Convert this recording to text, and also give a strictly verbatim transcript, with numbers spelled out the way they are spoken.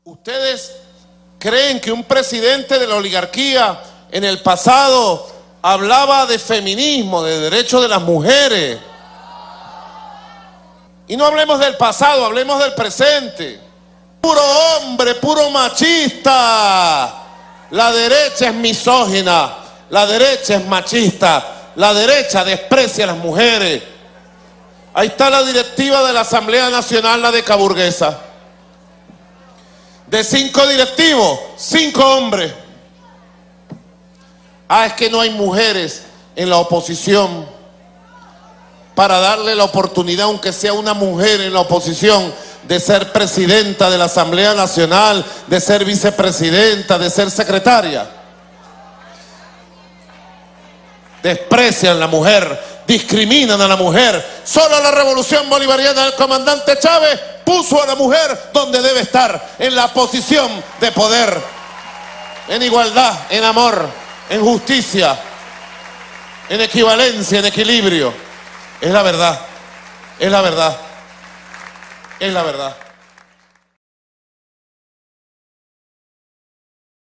¿Ustedes creen que un presidente de la oligarquía en el pasado hablaba de feminismo, de derechos de las mujeres? Y no hablemos del pasado, hablemos del presente. Puro hombre, puro machista. La derecha es misógina, la derecha es machista, la derecha desprecia a las mujeres. Ahí está la directiva de la Asamblea Nacional, la de Caburguesa. De cinco directivos, cinco hombres. Ah, es que no hay mujeres en la oposición para darle la oportunidad, aunque sea una mujer en la oposición, de ser presidenta de la Asamblea Nacional, de ser vicepresidenta, de ser secretaria. Desprecian a la mujer, discriminan a la mujer. Solo la revolución bolivariana del comandante Chávez puso a la mujer donde debe estar, en la posición de poder, en igualdad, en amor, en justicia, en equivalencia, en equilibrio. Es la verdad, es la verdad, es la verdad.